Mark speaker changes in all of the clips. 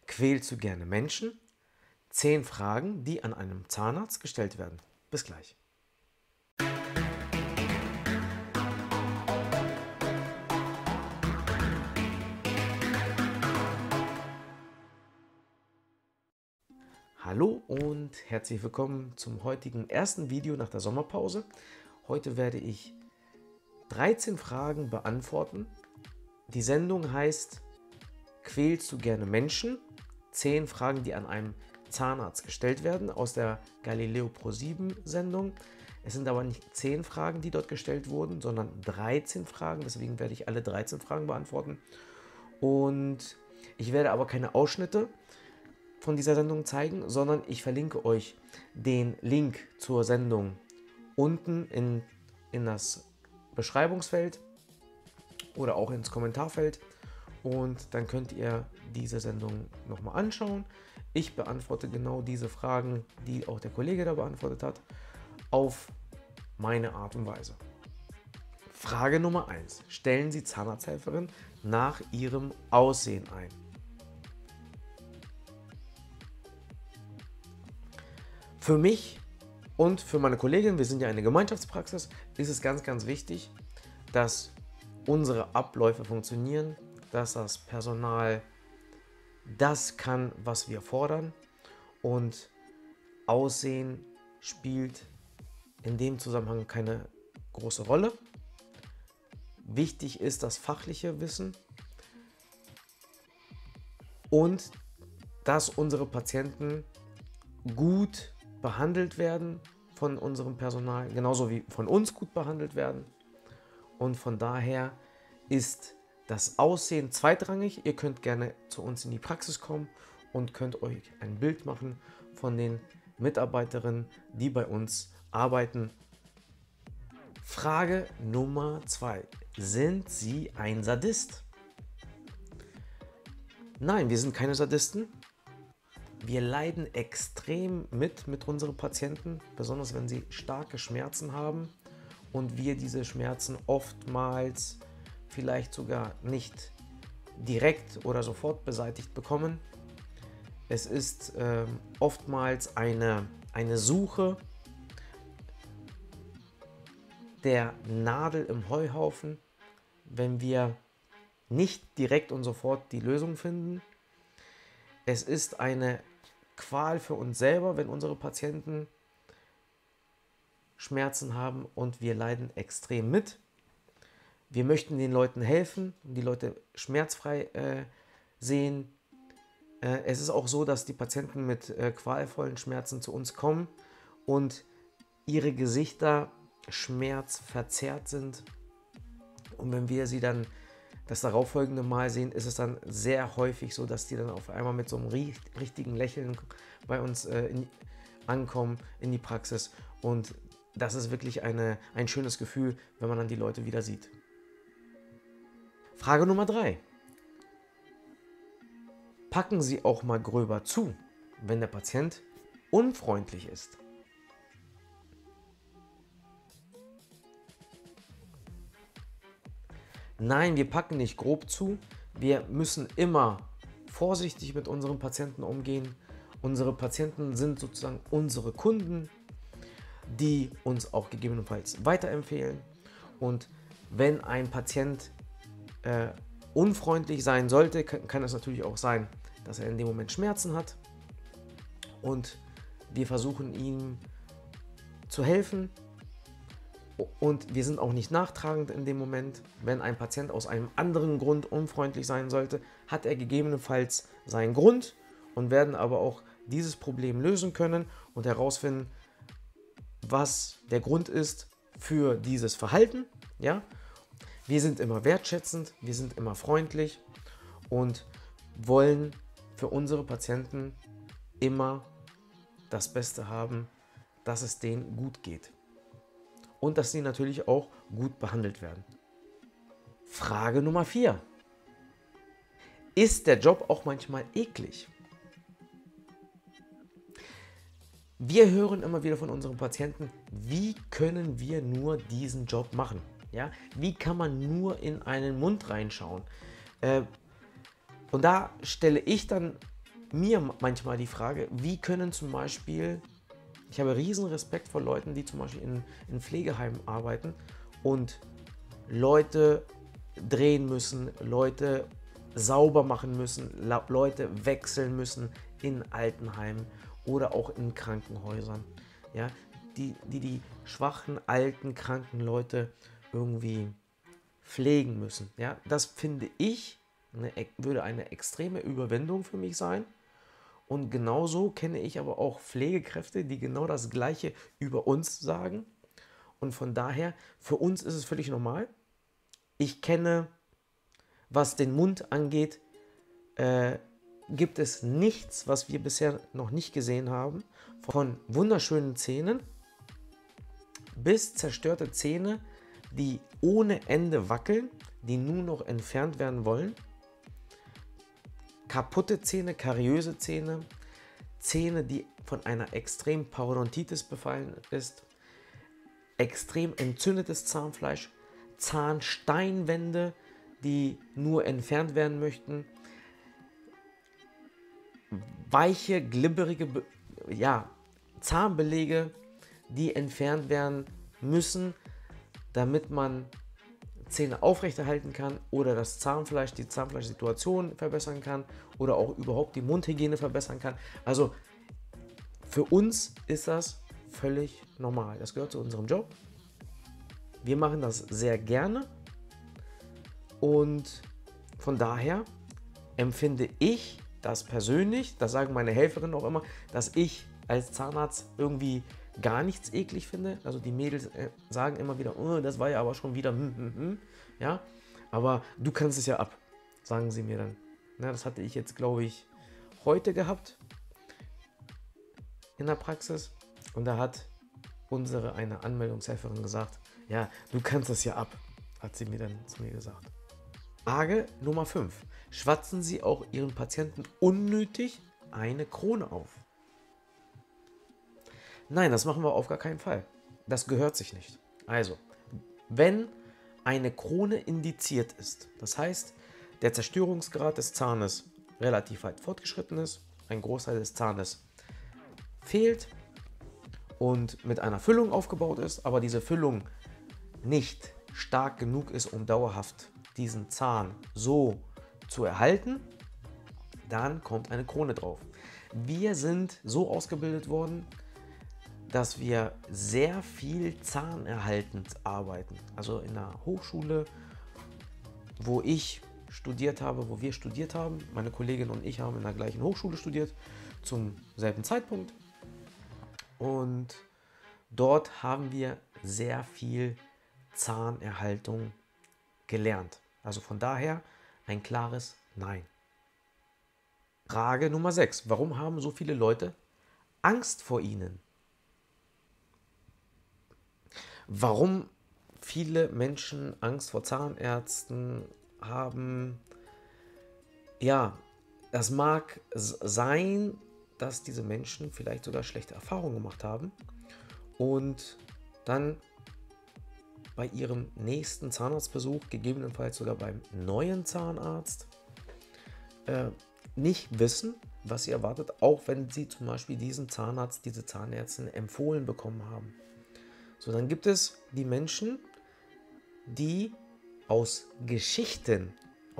Speaker 1: Quälst du gerne Menschen? 10 Fragen, die an einem Zahnarzt gestellt werden. Bis gleich. Hallo und herzlich willkommen zum heutigen ersten Video nach der Sommerpause. Heute werde ich 13 Fragen beantworten. Die Sendung heißt Quälst du gerne Menschen? 10 Fragen, die an einem Zahnarzt gestellt werden, aus der Galileo Pro 7 Sendung. Es sind aber nicht 10 Fragen, die dort gestellt wurden, sondern 13 Fragen. Deswegen werde ich alle 13 Fragen beantworten. Und ich werde aber keine Ausschnitte von dieser Sendung zeigen, sondern ich verlinke euch den Link zur Sendung unten in das Beschreibungsfeld oder auch ins Kommentarfeld. Und dann könnt ihr diese Sendung nochmal anschauen. Ich beantworte genau diese Fragen, die auch der Kollege da beantwortet hat, auf meine Art und Weise. Frage Nummer 1. Stellen Sie Zahnarzthelferin nach ihrem Aussehen ein. Für mich und für meine Kollegin, wir sind ja eine Gemeinschaftspraxis, ist es ganz, ganz wichtig, dass unsere Abläufe funktionieren, dass das Personal das kann, was wir fordern, und Aussehen spielt in dem Zusammenhang keine große Rolle. Wichtig ist das fachliche Wissen und dass unsere Patienten gut behandelt werden von unserem Personal, genauso wie von uns gut behandelt werden. Und von daher ist das Aussehen zweitrangig. Ihr könnt gerne zu uns in die Praxis kommen und könnt euch ein Bild machen von den Mitarbeiterinnen, die bei uns arbeiten. Frage Nummer 2. Sind Sie ein Sadist? Nein, wir sind keine Sadisten. Wir leiden extrem mit unseren Patienten, besonders wenn sie starke Schmerzen haben und wir diese Schmerzen oftmals vielleicht sogar nicht direkt oder sofort beseitigt bekommen. Es ist oftmals eine Suche der Nadel im Heuhaufen, wenn wir nicht direkt und sofort die Lösung finden. Es ist eine Qual für uns selber, wenn unsere Patienten Schmerzen haben und wir leiden extrem mit. Wir möchten den Leuten helfen, die Leute schmerzfrei sehen. Es ist auch so, dass die Patienten mit qualvollen Schmerzen zu uns kommen und ihre Gesichter schmerzverzerrt sind. Und wenn wir sie dann das darauffolgende Mal sehen, ist es dann sehr häufig so, dass die dann auf einmal mit so einem richtigen Lächeln bei uns ankommen in die Praxis. Und das ist wirklich ein schönes Gefühl, wenn man dann die Leute wieder sieht. Frage Nummer 3. Packen Sie auch mal gröber zu, wenn der Patient unfreundlich ist? Nein, wir packen nicht grob zu. Wir müssen immer vorsichtig mit unseren Patienten umgehen. Unsere Patienten sind sozusagen unsere Kunden, die uns auch gegebenenfalls weiterempfehlen. Und wenn ein Patient unfreundlich sein sollte, kann es natürlich auch sein, dass er in dem Moment Schmerzen hat. Und wir versuchen ihm zu helfen. Und wir sind auch nicht nachtragend in dem Moment. Wenn ein Patient aus einem anderen Grund unfreundlich sein sollte, hat er gegebenenfalls seinen Grund und werden aber auch dieses Problem lösen können und herausfinden, was der Grund ist für dieses Verhalten. Ja? Wir sind immer wertschätzend, wir sind immer freundlich und wollen für unsere Patienten immer das Beste haben, dass es denen gut geht. Und dass sie natürlich auch gut behandelt werden. Frage Nummer 4. Ist der Job auch manchmal eklig? Wir hören immer wieder von unseren Patienten, wie können wir nur diesen Job machen? Ja? Wie kann man nur in einen Mund reinschauen? Und da stelle ich dann mir manchmal die Frage, wie können zum Beispiel, ich habe riesen Respekt vor Leuten, die zum Beispiel in Pflegeheimen arbeiten und Leute drehen müssen, Leute sauber machen müssen, Leute wechseln müssen in Altenheimen oder auch in Krankenhäusern. Ja, die schwachen, alten, kranken Leute irgendwie pflegen müssen. Ja, das finde ich, würde eine extreme Überwindung für mich sein. Und genauso kenne ich aber auch Pflegekräfte, die genau das Gleiche über uns sagen. Und von daher, für uns ist es völlig normal. Ich kenne, was den Mund angeht, gibt es nichts, was wir bisher noch nicht gesehen haben. Von wunderschönen Zähnen bis zerstörte Zähne, die ohne Ende wackeln, die nur noch entfernt werden wollen. Kaputte Zähne, kariöse Zähne, Zähne, die von einer extremen Parodontitis befallen ist, extrem entzündetes Zahnfleisch, Zahnsteinwände, die nur entfernt werden möchten, weiche, glibberige Zahnbelege, die entfernt werden müssen, damit man Zähne aufrechterhalten kann oder das Zahnfleisch, die Zahnfleischsituation verbessern kann oder auch überhaupt die Mundhygiene verbessern kann. Also für uns ist das völlig normal. Das gehört zu unserem Job. Wir machen das sehr gerne und von daher empfinde ich das persönlich, das sagen meine Helferinnen auch immer, dass ich als Zahnarzt irgendwie gar nichts eklig finde. Also die Mädels sagen immer wieder, oh, das war ja aber schon wieder, ja, aber du kannst es ja ab, sagen sie mir dann. Na, das hatte ich jetzt, glaube ich, heute gehabt in der Praxis und da hat eine Anmeldungshelferin gesagt, ja, du kannst es ja ab, hat sie mir dann zu mir gesagt. Frage Nummer 5. Schwatzen Sie auch Ihren Patienten unnötig eine Krone auf? Nein, das machen wir auf gar keinen Fall. Das gehört sich nicht. Also, wenn eine Krone indiziert ist, das heißt, der Zerstörungsgrad des Zahnes relativ weit fortgeschritten ist, ein Großteil des Zahnes fehlt und mit einer Füllung aufgebaut ist, aber diese Füllung nicht stark genug ist, um dauerhaft diesen Zahn so zu erhalten, dann kommt eine Krone drauf. Wir sind so ausgebildet worden, dass wir sehr viel zahnerhaltend arbeiten. Also in der Hochschule, wo ich studiert habe, wo wir studiert haben, meine Kollegin und ich haben in der gleichen Hochschule studiert, zum selben Zeitpunkt. Und dort haben wir sehr viel Zahnerhaltung gelernt. Also von daher ein klares Nein. Frage Nummer 6. Warum haben so viele Leute Angst vor ihnen? Warum viele Menschen Angst vor Zahnärzten haben? Ja, das mag sein, dass diese Menschen vielleicht sogar schlechte Erfahrungen gemacht haben und dann bei ihrem nächsten Zahnarztbesuch, gegebenenfalls sogar beim neuen Zahnarzt, nicht wissen, was sie erwartet, auch wenn sie zum Beispiel diesen Zahnarzt, diese Zahnärztin empfohlen bekommen haben. So, dann gibt es die Menschen, die aus Geschichten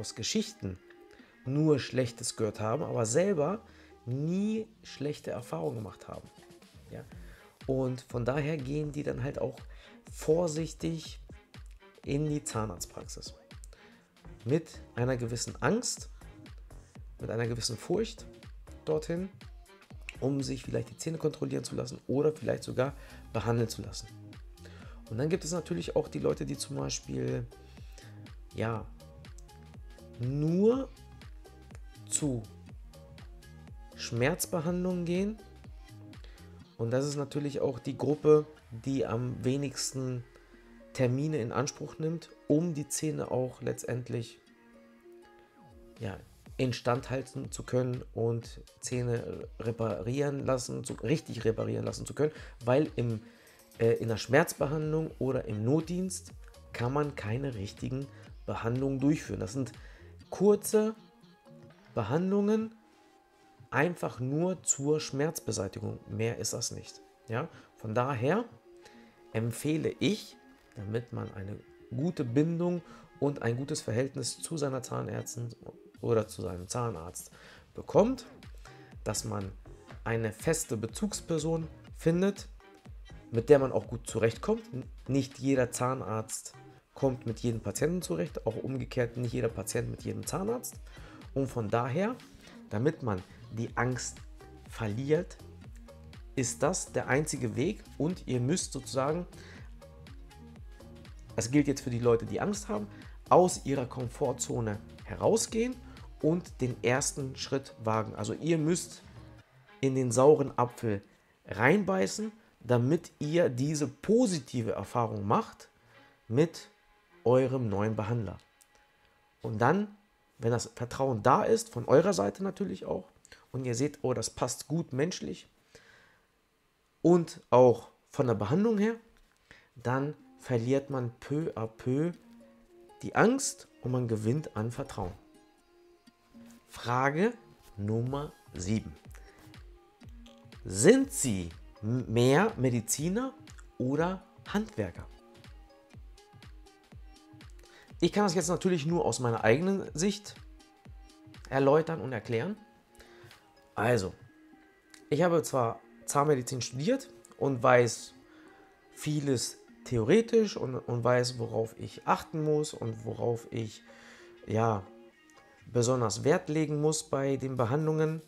Speaker 1: nur Schlechtes gehört haben, aber selber nie schlechte Erfahrungen gemacht haben. Ja? Und von daher gehen die dann halt auch vorsichtig in die Zahnarztpraxis. Mit einer gewissen Angst, mit einer gewissen Furcht dorthin, um sich vielleicht die Zähne kontrollieren zu lassen oder vielleicht sogar behandeln zu lassen. Und dann gibt es natürlich auch die Leute, die zum Beispiel ja nur zu Schmerzbehandlungen gehen. Und das ist natürlich auch die Gruppe, die am wenigsten Termine in Anspruch nimmt, um die Zähne auch letztendlich ja, instand halten zu können und Zähne richtig reparieren lassen zu können, weil in der Schmerzbehandlung oder im Notdienst kann man keine richtigen Behandlungen durchführen. Das sind kurze Behandlungen, einfach nur zur Schmerzbeseitigung. Mehr ist das nicht. Ja? Von daher empfehle ich, damit man eine gute Bindung und ein gutes Verhältnis zu seiner Zahnärztin oder zu seinem Zahnarzt bekommt, dass man eine feste Bezugsperson findet, mit der man auch gut zurechtkommt. Nicht jeder Zahnarzt kommt mit jedem Patienten zurecht, auch umgekehrt nicht jeder Patient mit jedem Zahnarzt. Und von daher, damit man die Angst verliert, ist das der einzige Weg und ihr müsst sozusagen, das gilt jetzt für die Leute, die Angst haben, aus ihrer Komfortzone herausgehen und den ersten Schritt wagen. Also ihr müsst in den sauren Apfel reinbeißen, damit ihr diese positive Erfahrung macht mit eurem neuen Behandler. Und dann, wenn das Vertrauen da ist, von eurer Seite natürlich auch, und ihr seht, oh, das passt gut menschlich und auch von der Behandlung her, dann verliert man peu à peu die Angst und man gewinnt an Vertrauen. Frage Nummer 7. Sind Sie mehr Mediziner oder Handwerker? Ich kann das jetzt natürlich nur aus meiner eigenen Sicht erläutern und erklären. Also, ich habe zwar Zahnmedizin studiert und weiß vieles theoretisch und weiß, worauf ich achten muss und worauf ich ja besonders Wert legen muss bei den Behandlungen.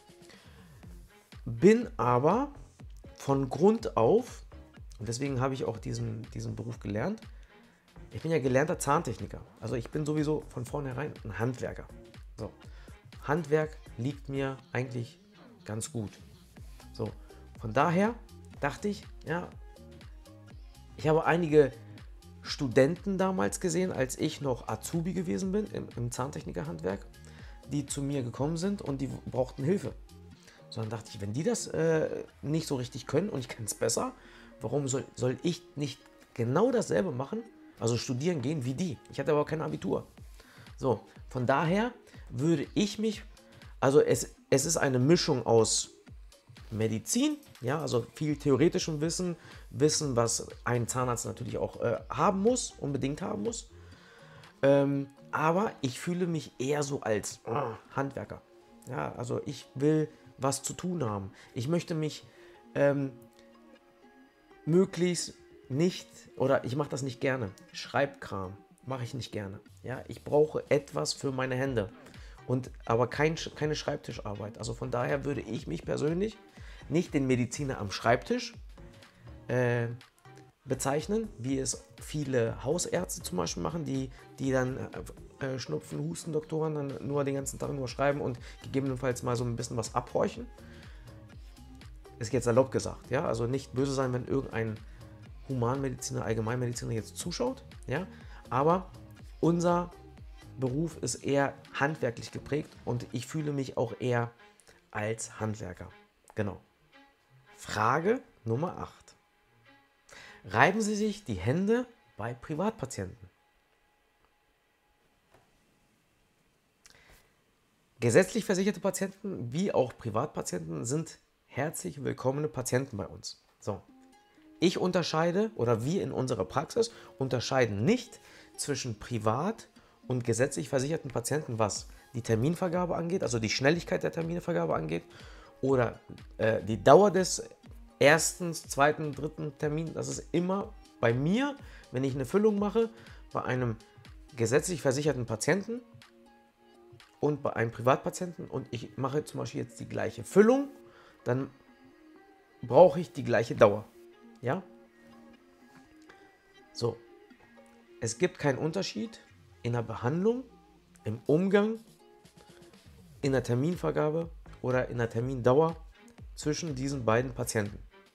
Speaker 1: Bin aber von Grund auf, und deswegen habe ich auch diesen Beruf gelernt, ich bin ja gelernter Zahntechniker. Also ich bin sowieso von vornherein ein Handwerker. So. Handwerk liegt mir eigentlich ganz gut. So. Von daher dachte ich, ja, ich habe einige Studenten damals gesehen, als ich noch Azubi gewesen bin im Zahntechnikerhandwerk, die zu mir gekommen sind und die brauchten Hilfe. So, dann dachte ich, wenn die das nicht so richtig können und ich kann es besser, warum soll ich nicht genau dasselbe machen, also studieren gehen wie die? Ich hatte aber kein Abitur. So, von daher würde ich mich, also es ist eine Mischung aus Medizin, ja, also viel theoretischem Wissen, was ein Zahnarzt natürlich auch haben muss, unbedingt haben muss. Aber ich fühle mich eher so als Handwerker. Ja, also ich will was zu tun haben. Ich möchte mich möglichst nicht, oder ich mache das nicht gerne. Schreibkram mache ich nicht gerne. Ja, ich brauche etwas für meine Hände. Aber keine Schreibtischarbeit. Also von daher würde ich mich persönlich nicht den Mediziner am Schreibtisch bezeichnen, wie es viele Hausärzte zum Beispiel machen, die dann Schnupfen, Hustendoktoren dann nur den ganzen Tag nur schreiben und gegebenenfalls mal so ein bisschen was abhorchen. Ist jetzt salopp gesagt, ja, also nicht böse sein, wenn irgendein Humanmediziner, Allgemeinmediziner jetzt zuschaut, ja, aber unser Beruf ist eher handwerklich geprägt und ich fühle mich auch eher als Handwerker. Genau. Frage Nummer 8. Reiben Sie sich die Hände bei Privatpatienten? Gesetzlich versicherte Patienten wie auch Privatpatienten sind herzlich willkommene Patienten bei uns. So. Ich unterscheide, oder wir in unserer Praxis unterscheiden nicht zwischen privat und gesetzlich versicherten Patienten, was die Terminvergabe angeht, also die Schnelligkeit der Terminvergabe angeht, oder die Dauer des ersten, zweiten, dritten Termins. Das ist immer bei mir, wenn ich eine Füllung mache, bei einem gesetzlich versicherten Patienten und bei einem Privatpatienten und ich mache zum Beispiel jetzt die gleiche Füllung, dann brauche ich die gleiche Dauer. Ja? So. Es gibt keinen Unterschied in der Behandlung, im Umgang, in der Terminvergabe oder in der Termindauer zwischen diesen beiden Patienten.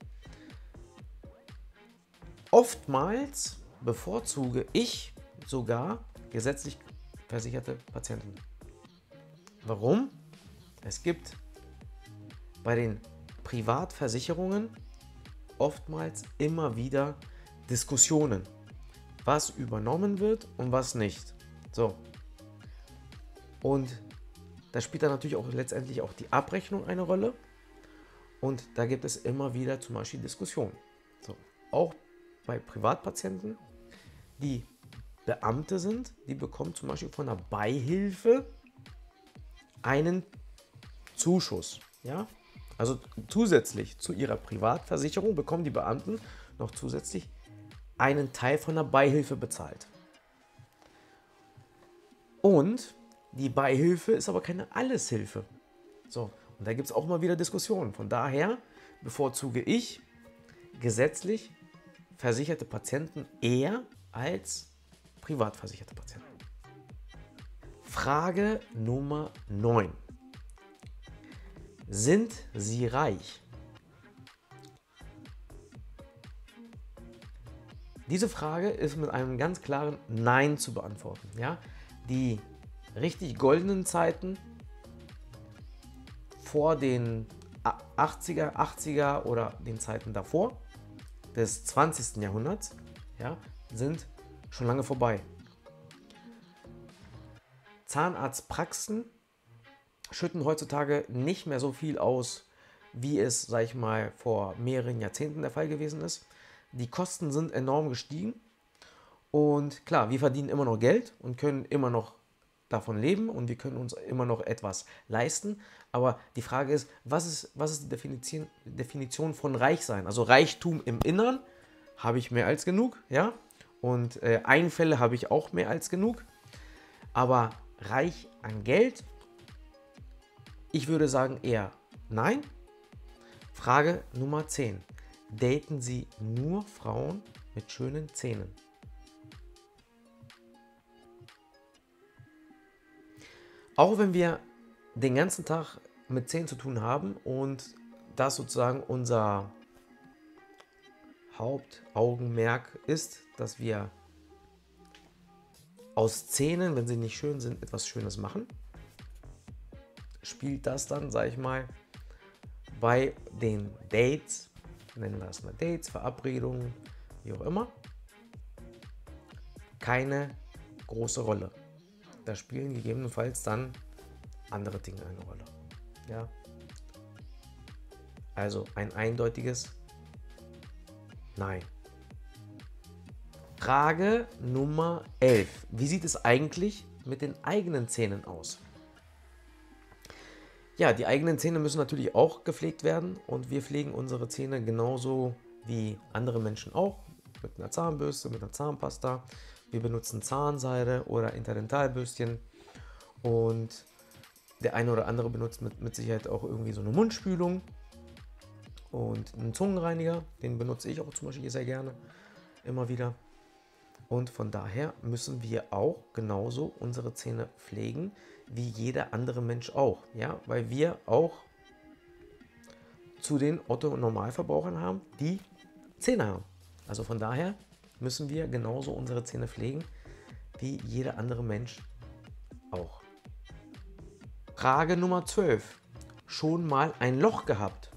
Speaker 1: Oftmals bevorzuge ich sogar gesetzlich versicherte Patienten. Warum? Es gibt bei den Privatversicherungen oftmals immer wieder Diskussionen, was übernommen wird und was nicht. So. Und Da spielt dann natürlich auch letztendlich auch die Abrechnung eine Rolle. Und da gibt es immer wieder zum Beispiel Diskussionen. So, auch bei Privatpatienten, die Beamte sind, die bekommen zum Beispiel von der Beihilfe einen Zuschuss. Ja? Also zusätzlich zu ihrer Privatversicherung bekommen die Beamten noch zusätzlich einen Teil von der Beihilfe bezahlt. Und die Beihilfe ist aber keine Alleshilfe. So, und da gibt es auch mal wieder Diskussionen. Von daher bevorzuge ich gesetzlich versicherte Patienten eher als privat versicherte Patienten. Frage Nummer 9. Sind Sie reich? Diese Frage ist mit einem ganz klaren Nein zu beantworten. Ja? Die richtig goldenen Zeiten vor den 80er oder den Zeiten davor, des 20. Jahrhunderts, ja, sind schon lange vorbei. Zahnarztpraxen schütten heutzutage nicht mehr so viel aus, wie es, sag ich mal, vor mehreren Jahrzehnten der Fall gewesen ist. Die Kosten sind enorm gestiegen und klar, wir verdienen immer noch Geld und können immer noch davon leben und wir können uns immer noch etwas leisten. Aber die Frage ist, was ist die Definition von Reichsein? Also Reichtum im Innern habe ich mehr als genug, ja, und Einfälle habe ich auch mehr als genug. Aber reich an Geld, ich würde sagen eher nein. Frage Nummer 10. Daten Sie nur Frauen mit schönen Zähnen? Auch wenn wir den ganzen Tag mit Zähnen zu tun haben und das sozusagen unser Hauptaugenmerk ist, dass wir aus Zähnen, wenn sie nicht schön sind, etwas Schönes machen, spielt das dann, sage ich mal, bei den Dates, nennen wir es mal Dates, Verabredungen, wie auch immer, keine große Rolle. Da spielen gegebenenfalls dann andere Dinge eine Rolle. Ja? Also ein eindeutiges Nein. Frage Nummer 11. Wie sieht es eigentlich mit den eigenen Zähnen aus? Ja, die eigenen Zähne müssen natürlich auch gepflegt werden und wir pflegen unsere Zähne genauso wie andere Menschen auch, mit einer Zahnbürste, mit einer Zahnpasta. Wir benutzen Zahnseide oder Interdentalbürstchen und der eine oder andere benutzt mit Sicherheit auch irgendwie so eine Mundspülung und einen Zungenreiniger, den benutze ich auch zum Beispiel sehr gerne, immer wieder. Und von daher müssen wir auch genauso unsere Zähne pflegen, wie jeder andere Mensch auch. Ja? Weil wir auch zu den Otto-Normalverbrauchern haben, die Zähne haben. Also von daher müssen wir genauso unsere Zähne pflegen, wie jeder andere Mensch auch. Frage Nummer 12. Schon mal ein Loch gehabt?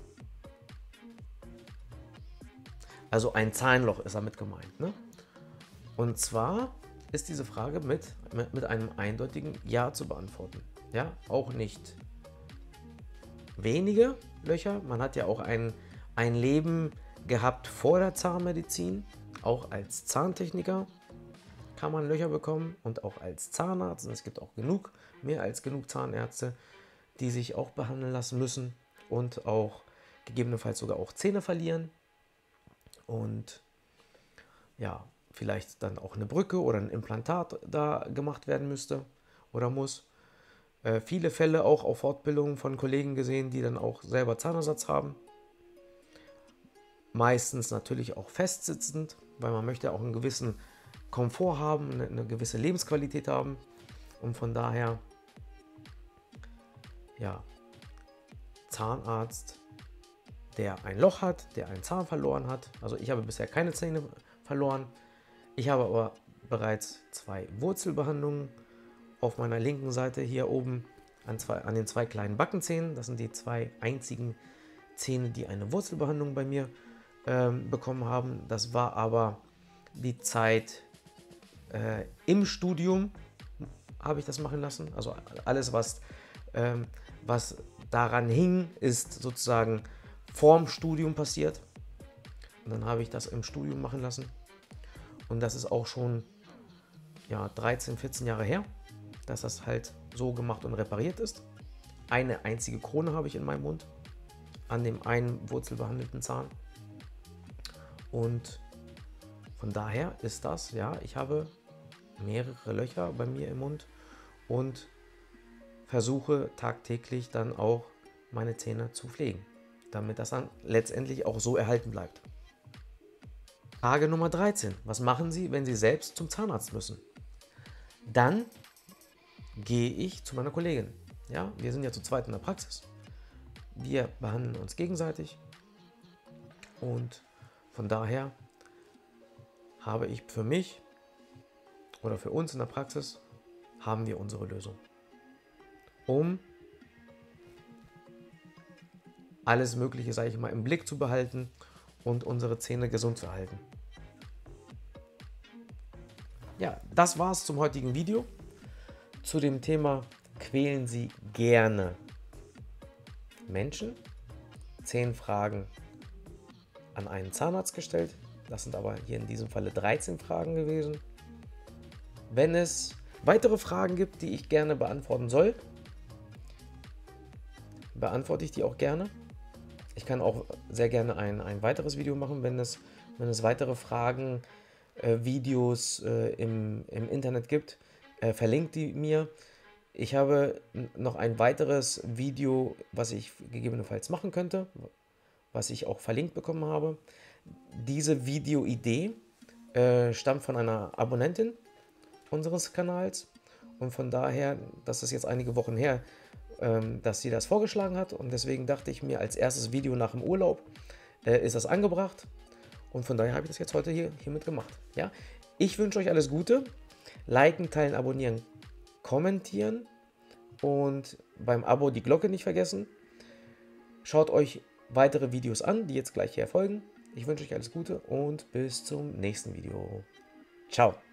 Speaker 1: Also ein Zahnloch ist damit gemeint. Ne? Und zwar ist diese Frage mit einem eindeutigen Ja zu beantworten. Ja, auch nicht wenige Löcher. Man hat ja auch ein Leben gehabt vor der Zahnmedizin. Auch als Zahntechniker kann man Löcher bekommen und auch als Zahnarzt. Und es gibt auch mehr als genug Zahnärzte, die sich auch behandeln lassen müssen und auch gegebenenfalls sogar auch Zähne verlieren. Und ja, vielleicht dann auch eine Brücke oder ein Implantat da gemacht werden müsste oder muss. Viele Fälle auch auf Fortbildungen von Kollegen gesehen, die dann auch selber Zahnersatz haben. Meistens natürlich auch festsitzend, weil man möchte auch einen gewissen Komfort haben, eine gewisse Lebensqualität haben. Und von daher, ja, Zahnarzt, der ein Loch hat, der einen Zahn verloren hat. Also ich habe bisher keine Zähne verloren. Ich habe aber bereits 2 Wurzelbehandlungen auf meiner linken Seite hier oben an den 2 kleinen Backenzähnen. Das sind die 2 einzigen Zähne, die eine Wurzelbehandlung bei mir bekommen haben. Das war aber die Zeit im Studium, habe ich das machen lassen. Also alles, was Was daran hing, ist sozusagen vorm Studium passiert. Und dann habe ich das im Studium machen lassen. Und das ist auch schon, ja, 13, 14 Jahre her, dass das halt so gemacht und repariert ist. Eine einzige Krone habe ich in meinem Mund, an dem einen wurzelbehandelten Zahn. Und von daher ist das, ja, ich habe mehrere Löcher bei mir im Mund und versuche tagtäglich dann auch meine Zähne zu pflegen, damit das dann letztendlich auch so erhalten bleibt. Frage Nummer 13. Was machen Sie, wenn Sie selbst zum Zahnarzt müssen? Dann gehe ich zu meiner Kollegin. Ja, wir sind ja zu zweit in der Praxis. Wir behandeln uns gegenseitig und von daher habe ich für mich oder für uns in der Praxis haben wir unsere Lösung, um alles Mögliche, sage ich mal, im Blick zu behalten und unsere Zähne gesund zu halten. Ja, das war's zum heutigen Video. Zu dem Thema: Quälen Sie gerne Menschen? 10 Fragen an einen Zahnarzt gestellt. Das sind aber hier in diesem Falle 13 Fragen gewesen. Wenn es weitere Fragen gibt, die ich gerne beantworten soll, beantworte ich die auch gerne. Ich kann auch sehr gerne ein weiteres Video machen, wenn es weitere Fragen, Videos im Internet gibt. Verlinkt die mir. Ich habe noch ein weiteres Video, was ich gegebenenfalls machen könnte, was ich auch verlinkt bekommen habe. Diese Videoidee stammt von einer Abonnentin unseres Kanals und von daher, das ist jetzt einige Wochen her, dass sie das vorgeschlagen hat und deswegen dachte ich mir, als erstes Video nach dem Urlaub ist das angebracht und von daher habe ich das jetzt heute hiermit gemacht. Ja? Ich wünsche euch alles Gute, liken, teilen, abonnieren, kommentieren und beim Abo die Glocke nicht vergessen. Schaut euch weitere Videos an, die jetzt gleich hier folgen. Ich wünsche euch alles Gute und bis zum nächsten Video. Ciao.